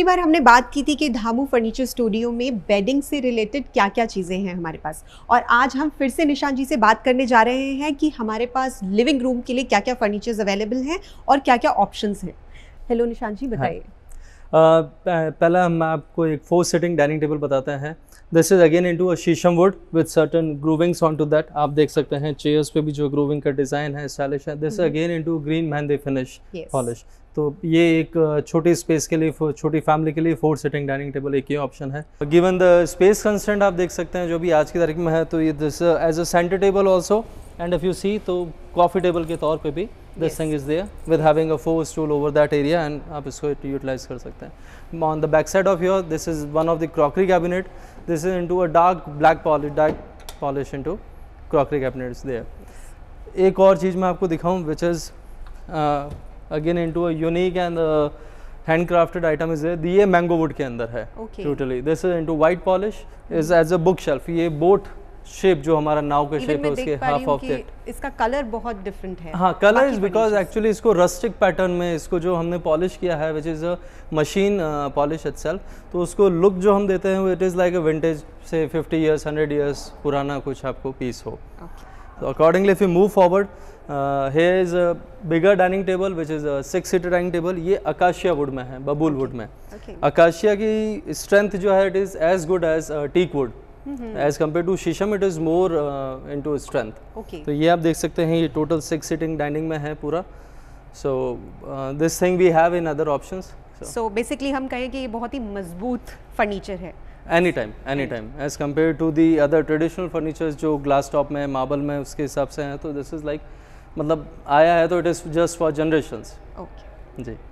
पिछली बार हमने बात की थी कि धामू फर्नीचर स्टूडियो में बेडिंग से रिलेटेड क्या क्या चीज़ें हैं हमारे पास, और आज हम फिर से निशान जी से बात करने जा रहे हैं कि हमारे पास लिविंग रूम के लिए क्या क्या फर्नीचर्स अवेलेबल हैं और क्या क्या ऑप्शंस हैं। हेलो निशान जी, बताइए। पहला हम आपको एक 4 सीटिंग डाइनिंग टेबल बताते हैं। This is again into a sheesham wood with certain groovings on to that. आप देख सकते हैं चेयर्स पे भी जो ग्रूविंग का डिज़ाइन है, स्टाइलिश है। This again into green mehndi finish polish. तो ये एक छोटी स्पेस के लिए, छोटी फैमिली के लिए 4 सीटिंग डाइनिंग टेबल एक ये ऑप्शन है। गिवन द स्पेस कंस्ट्रेंट आप देख सकते हैं जो भी आज की तारीख में है, तो ये this as a centre table also, and if you see तो कॉफ़ी टेबल के तौर पे भी this thing is there with having a 4 stool over that area, and आप इसको यूटिलाइज कर सकते हैं। On the back side of your, this is one of the crockery cabinet. This is into a dark black polish into crockery cabinets there. एक और चीज़ मैं आपको दिखाऊं विच is again into a unique and handcrafted item is there. ये mango wood के अंदर है totally. This is into white polish, is as a book shelf. ये बोट शेप जो हमारा नाव का शेप है उसके हाफ ऑफ इट। इसका कलर बहुत डिफरेंट है। हाँ, कलर इज बिकॉज एक्चुअली इसको रस्टिक पैटर्न में इसको जो हमने पॉलिश किया है which is a machine polish itself, तो उसको लुक जो हम देते हैं it is like a vintage से 50 ईयर्स 100 ईयर्स पुराना कुछ आपको पीस हो। तो accordingly if you move forward, here is a bigger dining table which is a 6 seater dining table। ये अकाशिया वुड में है, बबूल वुड में। अकाशिया की स्ट्रेंथ जो है it is as good as teak wood, as compare to sheesham it is more into strength. तो ये आप देख सकते हैं, ये टोटल 6 सीटिंग डाइनिंग में है पूरा। So this thing we have in other options. So basically हम कहें कि ये बहुत ही मजबूत फर्नीचर है। Any time as compare to the other traditional furnitures जो ग्लास टॉप में, मार्बल में उसके हिसाब से हैं, तो दिस इज़ लाइक मतलब आया है तो it is just for generations. Okay जी।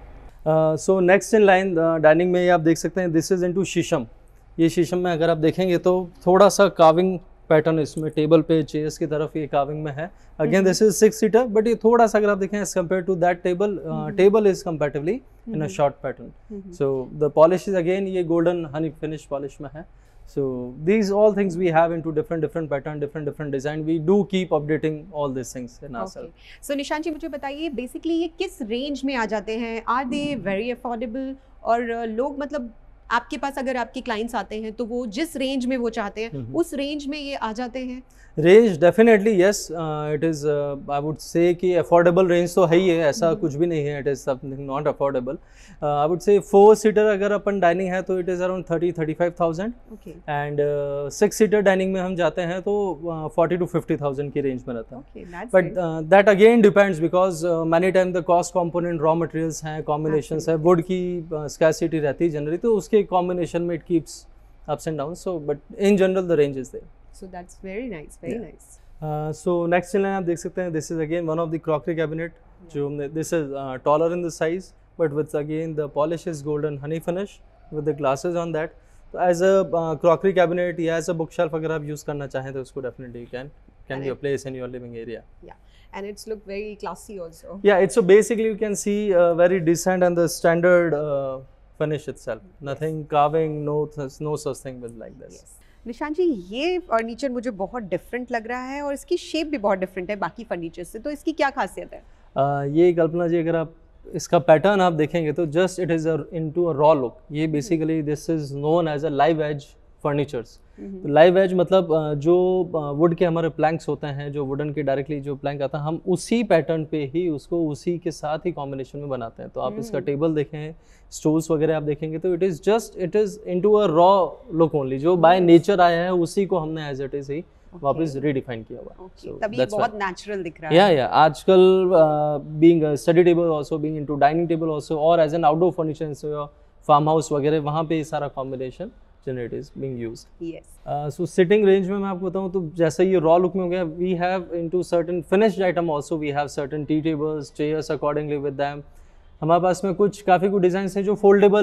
So next in line dining में ये आप देख सकते हैं, दिस इज़ इनटू शीशम। ये शीशम में अगर आप देखेंगे तो थोड़ा सा कार्विंग पैटर्न इसमें टेबल पे, चेयर्स की तरफ ये कार्विंग में है। Again this is 6 seater, but ये थोड़ा सा अगर आप देखें as compare to that table is comparatively in a short pattern. So the polish is again ये गोल्डन हनी फिनिश पॉलिश में है। So these all things we have into different pattern, different design. We do keep updating all these things in ourselves. So निशान जी, मुझे बताइए basically ये किस range में आ जाते हैं? Are they very affordable? और लोग मतलब आपके पास अगर आपके क्लाइंट्स आते हैं तो वो जिस रेंज में वो चाहते हैं उस रेंज में ये आ जाते हैं? Range definitely yes, it is I would say कि अफोर्डेबल रेंज तो है ही है, ऐसा कुछ भी नहीं है it is something not affordable. I would say 4 seater अगर अपन डाइनिंग है तो it is around 30-35,000, and 6 seater dining में हम जाते हैं तो 40 to 50,000 की रेंज में रहता है। But that again depends because many time the cost component raw materials हैं, कॉम्बिनेशंस है, वुड की स्कैरसिटी रहती है जनरली, तो उसके कॉम्बिनेशन में it keeps ups and down. So but in general the range is there. So that's very nice, very nice. So next in line आप देख सकते हैं, this is again one of the crockery cabinet जो हमने, this is taller in the size but with again the polish is golden honey finish with the glasses on that. So as a crockery cabinet या as a bookshelf अगर आप use करना चाहें तो उसको definitely can be a place in your living area. Yeah, and it's look very classy also. Yeah, it's so basically you can see very decent and the standard finish itself. Nothing carving, no such thing with like this. Yes. निशान जी, ये furniture मुझे बहुत different लग रहा है और इसकी shape भी बहुत डिफरेंट है बाकी फर्नीचर से, तो इसकी क्या खासियत है? ये कल्पना जी, अगर आप इसका पैटर्न आप देखेंगे तो just it is into a raw look. ये basically this is known as a live edge furnitures. Live edge मतलब जो वुड के हमारे प्लैंक्स होते हैं, जो वुडन के डायरेक्टली जो प्लैंक आता है, हम उसी पैटर्न पे ही उसको उसी के साथ ही कॉम्बिनेशन में बनाते हैं। तो आप इसका टेबल देखें, स्टूल्स वगैरह आप देखेंगे तो it is into a raw look only. जो बाय नेचर आया है उसी को हमने एज इट इज़ ही वापस रीडिफाइन किया हुआ। तभी बहुत नेचुरल दिख रहा है। या आजकल being a study table also, being into dining table also, और as an outdoor furniture in farm house वगैरह, वहाँ पे ये सारा combination generate is being used. Yes. So sitting range में मैं आपको बताऊँ तो जैसे ये रॉ लुक में हो गया, we have into certain finished item also, we have certain tea tables, chairs accordingly with them. हमारे पास में कुछ काफ़ी कुछ डिज़ाइंस हैं जो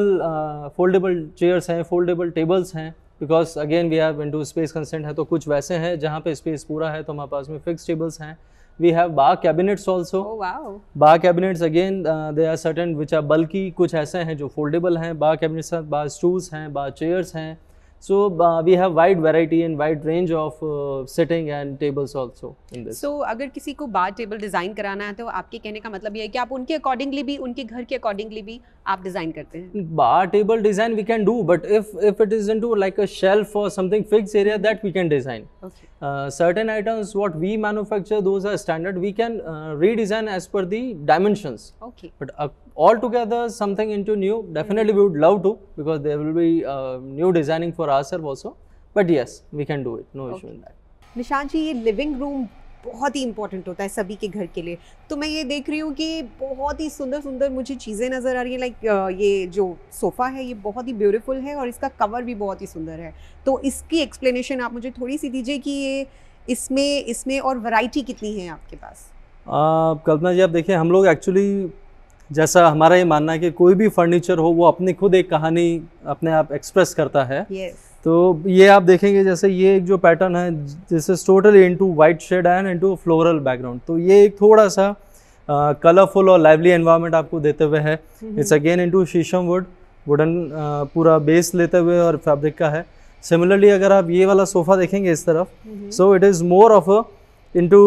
फोल्डेबल चेयर्स हैं, फोल्डेबल टेबल्स हैं, because again we have into space constraint है, तो कुछ वैसे हैं जहाँ पे स्पेस पूरा है तो हमारे पास में फिक्स टेबल्स हैं। We have bar cabinets also. Bar cabinets again they are certain which are bulky, कुछ ऐसे हैं जो फोल्डेबल हैं, बार कैबिनेट्स हैं, बार स्टूल्स हैं, बार चेयर्स हैं। So we have wide variety and wide range of sitting and tables also in this. So अगर किसी को बार टेबल डिज़ाइन कराना है तो आपके कहने का मतलब ये है कि आप उनके अकॉर्डिंगली भी, उनके घर के अकॉर्डिंगली भी आप डिजाइन करते हैं? Bar table design we can do, but if it is into like a shelf or something fixed area, that we can design. Okay. Certain items what we manufacture, those are standard. We can redesign as per the dimensions. Okay. But altogether something into new, definitely we would love to, because there will be new designing for ourselves also. But yes, we can do it. No issue in that. Nishant जी, ये living room बहुत ही important होता है सभी के घर के लिए, तो मैं ये देख रही हूँ कि बहुत ही सुंदर सुंदर मुझे चीज़ें नज़र आ रही हैं। लाइक ये जो सोफ़ा है ये बहुत ही ब्यूटीफुल है और इसका कवर भी बहुत ही सुंदर है, तो इसकी एक्सप्लेनेशन आप मुझे थोड़ी सी दीजिए कि ये इसमें और वैरायटी कितनी है आपके पास? कल्पना जी, आप देखिए, हम लोग एक्चुअली, जैसा हमारा ये मानना है कि कोई भी फर्नीचर हो वो अपनी खुद एक कहानी अपने आप एक्सप्रेस करता है। yes. तो ये आप देखेंगे, जैसे ये एक जो पैटर्न है, this is totally into white shade and into floral background, तो ये एक थोड़ा सा कलरफुल और लाइवली एनवायरनमेंट आपको देते हुए है। It's again into sheesham wooden पूरा बेस लेते हुए और फैब्रिक का है। सिमिलरली अगर आप ये वाला सोफा देखेंगे इस तरफ, so it is more of into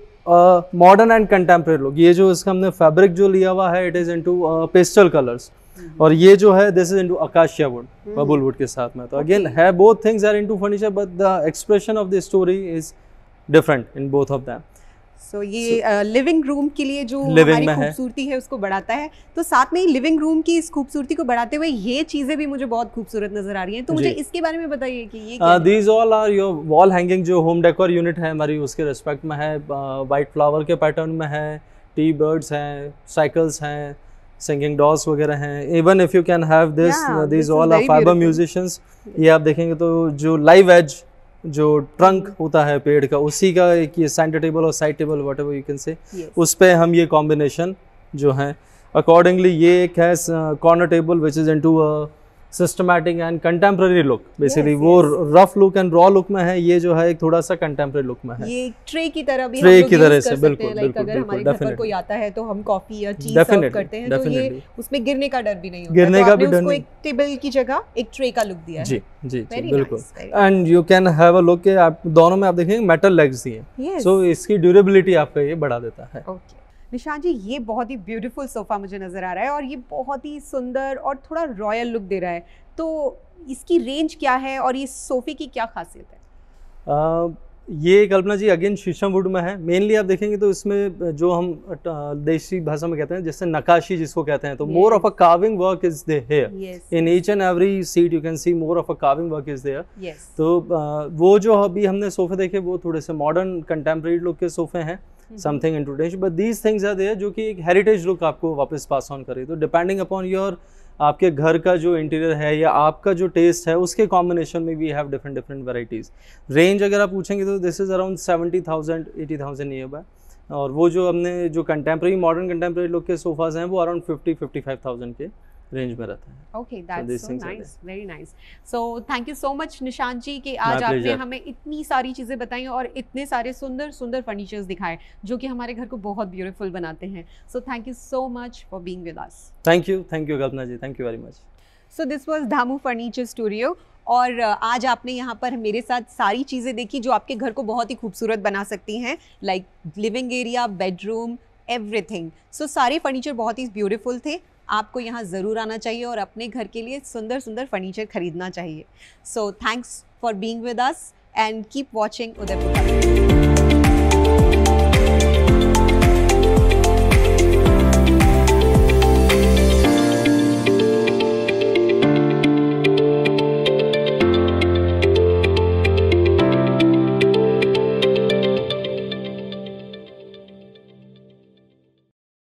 modern and contemporary look. ये जो इसका हमने फैब्रिक जो लिया हुआ है, it is into pastel colours, और ये जो है this is into acacia wood, babool wood के साथ में। तो अगेन है, both things are into furniture, but the expression of the story is different in both of them. So ये लिविंग रूम के लिए जो हमारी खूबसूरती है उसको बढ़ाता है, तो साथ में ही लिविंग रूम की इस खूबसूरती को बढ़ाते हुए ये चीजें भी मुझे बहुत खूबसूरत नजर आ रही हैं, तो मुझे इसके बारे में बताइए कि ये क्या है? These all are your wall hanging, जो होम डेकोर यूनिट है हमारी, उसके रिस्पेक्ट में है। वाइट फ्लावर के पैटर्न में है, टी बर्ड्स हैं, साइकिल्स हैं, सिंगिंग डॉल्स वगैरह हैं। Even if you can have this, these all are fibre musicians. ये आप देखेंगे तो जो लाइव एज जो ट्रंक होता है पेड़ का, उसी का एक ये सेंटर टेबल और side table whatever you can say, उस पे हम ये कॉम्बिनेशन जो है अकॉर्डिंगली, ये एक है corner table which is into systematic and contemporary look. Basically वो rough look and raw look में है, ये जो है एक थोड़ा सा कंटेम्प्रेरी लुक में है। ये ट्रे की तरह भी ट्रे की तरह से, बिल्कुल बिल्कुल। अगर हमारे घर पर कोई आता है तो हम कॉफी या टी सर्व करते हैं, तो ये उसमें गिरने का डर भी नहीं होता, गिरने का भी डर नहीं। एक टेबल की जगह एक ट्रे का लुक दिया है। जी जी बिल्कुल। And you can have a look के आप दोनों में आप देखेंगे मेटल लेग्स दिए, सो इसकी ड्यूरेबिलिटी आपका ये बढ़ा देता है। ओके निशांत जी, ये बहुत ही ब्यूटीफुल सोफ़ा मुझे नज़र आ रहा है और ये बहुत ही सुंदर और थोड़ा रॉयल लुक दे रहा है, तो इसकी रेंज क्या है और ये सोफ़े की क्या खासियत है? ये कल्पना जी अगेन शीशम वुड में है। मेनली आप देखेंगे तो इसमें जो हम देसी भाषा में कहते हैं, जैसे नकाशी जिसको कहते हैं, तो more of a carving work is there in each and every seat, you can see more of a carving work is there. तो वो जो अभी हमने सोफे देखे वो थोड़े से मॉडर्न कंटेम्प्रेरी लुक के सोफे हैं, something in today's, but these things are there जो कि एक हेरिटेज लुक आपको वापस पास ऑन करे। तो डिपेंडिंग अपॉन योर, आपके घर का जो इंटीरियर है या आपका जो टेस्ट है, उसके कॉम्बिनेशन में we have different different varieties. Range अगर आप पूछेंगे तो this is around 70,000 80,000 near by, और वो जो हमने जो कंटेम्प्रेरी मॉडर्न कंटेम्प्रेरी लुक के सोफाज हैं वो अराउंड 50-55,000 के रेंज में रहता है। Okay, that's so nice, very nice. So thank you so much Nishant ji कि आज आपने हमें इतनी सारी चीज़ें बताई और इतने सारे सुंदर सुंदर फर्नीचर्स दिखाए जो कि हमारे घर को बहुत ब्यूटीफुल बनाते हैं। So thank you so much for being with us. Thank you Kalpana ji, thank you very much. So this was Dhamu furniture studio, और आज आपने यहाँ पर मेरे साथ सारी चीज़ें देखी जो आपके घर को बहुत ही खूबसूरत बना सकती हैं, like living area, bedroom, everything. So सारे फर्नीचर बहुत ही ब्यूटीफुल थे। आपको यहाँ ज़रूर आना चाहिए और अपने घर के लिए सुंदर सुंदर फर्नीचर खरीदना चाहिए। So thanks for being with us and keep watching Udaipur.